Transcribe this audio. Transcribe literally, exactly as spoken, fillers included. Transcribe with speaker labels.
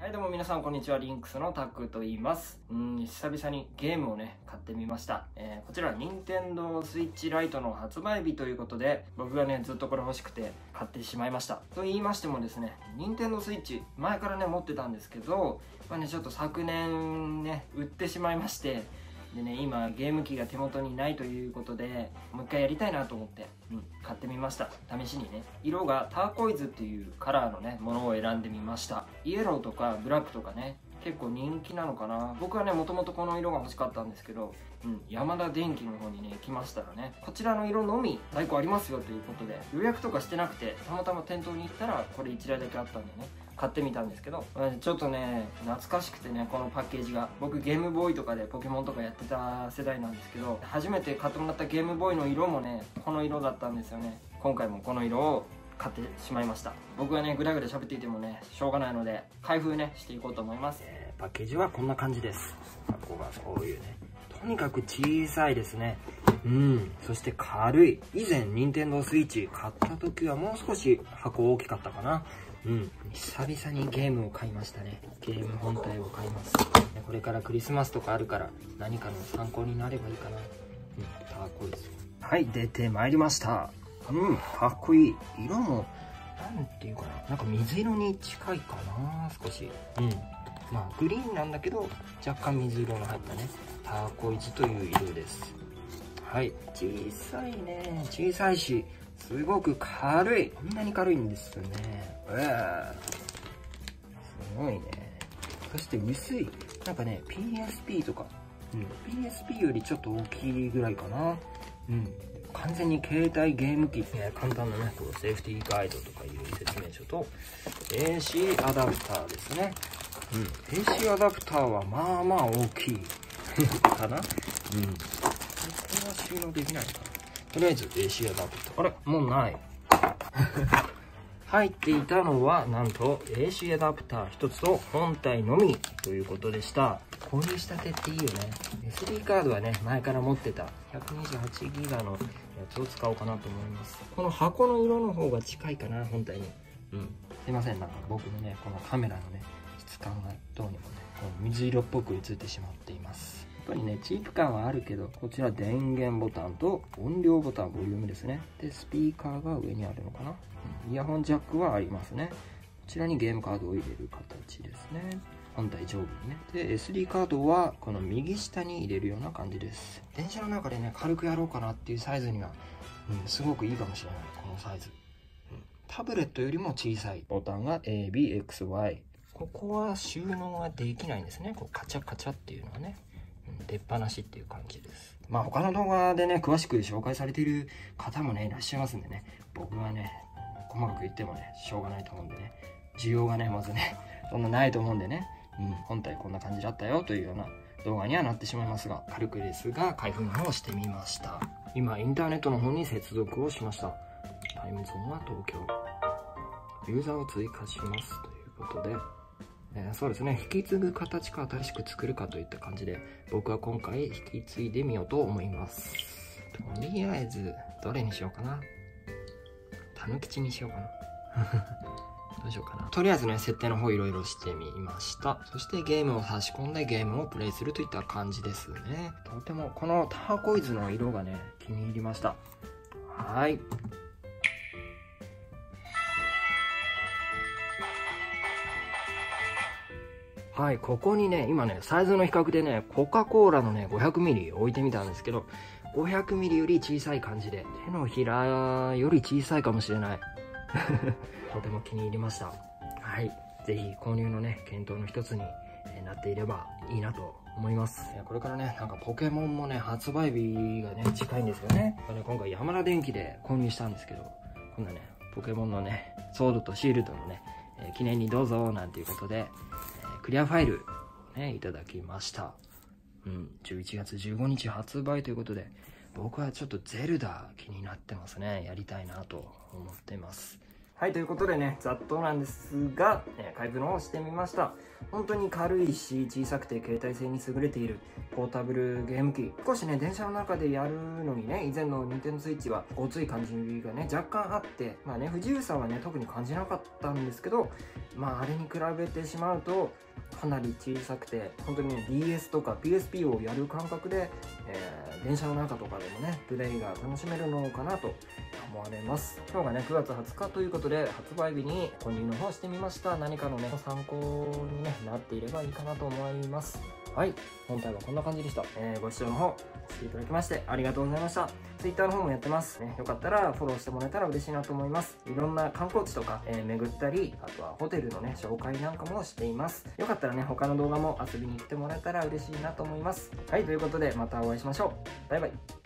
Speaker 1: はい、どうも皆さんこんにちは。リンクスのタックと言います。うん、久々にゲームをね、買ってみました。えー、こちら、任天堂スイッチライトの発売日ということで、僕がね、ずっとこれ欲しくて買ってしまいました。と言いましてもですね、任天堂スイッチ、前からね、持ってたんですけど、まあね、ちょっと昨年ね、売ってしまいまして、でね、今ゲーム機が手元にないということでもう一回やりたいなと思って、うん、買ってみました。試しにね。色がターコイズっていうカラーのねものを選んでみました。イエローとかブラックとかね結構人気なのかな。僕はねもともとこの色が欲しかったんですけど、うん、ヤマダ電機の方にね来ましたらね、こちらの色のみ在庫ありますよということで、予約とかしてなくてたまたま店頭に行ったらこれいちだいだけあったんでね買ってみたんですけど、ちょっとね懐かしくてね、このパッケージが。僕ゲームボーイとかでポケモンとかやってた世代なんですけど、初めて買ってもらったゲームボーイの色もねこの色だったんですよね。今回もこの色を買ってしまいました。僕はねグダグダ喋っていてもねしょうがないので開封ねしていこうと思います。えー、パッケージはこんな感じです。箱がこういうね、とにかく小さいですね。うん、そして軽い。以前任天堂スイッチ買った時はもう少し箱大きかったかな。うん、久々にゲームを買いましたね。ゲーム本体を買います。これからクリスマスとかあるから何かの参考になればいいかな。うん、ターコイズ。はい、出てまいりました。うん、かっこいい。色もなんていうかな、なんか水色に近いかな、少し。うん、まあグリーンなんだけど若干水色の入ったねターコイズという色です。はい、小さいね。小さいしすごく軽い。こんなに軽いんですよね。うわー、すごいね。そして薄い。なんかね ピーエスピー とか、うん、ピーエスピー よりちょっと大きいぐらいかな。うん、完全に携帯ゲーム機、ね、簡単なねこうセーフティーガイドとかいう説明書と エーシー アダプターですね。うん、エーシー アダプターはまあまあ大きいかな。うん、これは収納できないかな。とりあえず エーシー アダプター、あれもうない入っていたのはなんと エーシー アダプターひとつと本体のみということでした。こういう仕立てっていいよね。 エスディー カードはね前から持ってたひゃくにじゅうはちギガのやつを使おうかなと思います。この箱の色の方が近いかな、本体に。うん、すいません、なんか僕のねこのカメラのね質感がどうにもねこう水色っぽく映ってしまっています。やっぱりねチープ感はあるけど、こちら電源ボタンと音量ボタン、ボリュームですね。でスピーカーが上にあるのかな。イヤホンジャックはありますね。こちらにゲームカードを入れる形ですね。本体上部にね。で エスディー カードはこの右下に入れるような感じです。電車の中でね軽くやろうかなっていうサイズには、うん、すごくいいかもしれない、このサイズ。うん、タブレットよりも小さい。ボタンが エービーエックスワイ。 ここは収納ができないんですね。こうカチャカチャっていうのはね、出っ放しっていう感じです。まあ他の動画でね詳しく紹介されている方もねいらっしゃいますんでね、僕はね細かく言ってもねしょうがないと思うんでね、需要がねまずねそんなないと思うんでね、うん、本体こんな感じだったよというような動画にはなってしまいますが、軽くですが開封の方をしてみました。今インターネットの方に接続をしました。タイムゾーンは東京、ユーザーを追加しますということで、えー、そうですね、引き継ぐ形か新しく作るかといった感じで僕は今回引き継いでみようと思います。とりあえずどれにしようかな。たぬきちにしようかなどうしようかな。とりあえずね設定の方いろいろしてみました。そしてゲームを差し込んでゲームをプレイするといった感じですね。とてもこのターコイズの色がね気に入りました。はい、はい、ここにね今ねサイズの比較でねコカ・コーラのね ごひゃくミリ 置いてみたんですけど、 ごひゃくミリ より小さい感じで手のひらより小さいかもしれないとても気に入りました。はい、ぜひ購入のね検討の一つになっていればいいなと思います。これからねなんかポケモンもね発売日がね近いんですよね。今回ヤマダ電機で購入したんですけど、こんなねポケモンのねソードとシールドのね記念にどうぞなんていうことでクリアファイルをねいただきました。うん、じゅういちがつじゅうごにち発売ということで、僕はちょっとゼルダ気になってますね。やりたいなと思っています。 はい、ということでね、ざっとなんですが、えー、開封の方をしてみました。本当に軽いし、小さくて携帯性に優れているポータブルゲーム機。少しね、電車の中でやるのにね、以前の Nintendo Switch はごつい感じがね、若干あって、まあね、不自由さはね、特に感じなかったんですけど、まあ、あれに比べてしまうと、かなり小さくて、本当にね、ディーエス とか ピーエスピー をやる感覚で、えー、電車の中とかでもね、プレイが楽しめるのかなと思われます。今日がね、くがつはつかということで、発売日に購入の方してみました。何かのね、参考に、ね、なっていればいいかなと思います。はい、本体はこんな感じでした。えー、ご視聴の方していただきましてありがとうございました。Twitter の方もやってますね。よかったらフォローしてもらえたら嬉しいなと思います。いろんな観光地とか、えー、巡ったり、あとはホテルのね、紹介なんかもしています。よかったらね、他の動画も遊びに来てもらえたら嬉しいなと思います。はい、ということでまたお会いしましょう。バイバイ。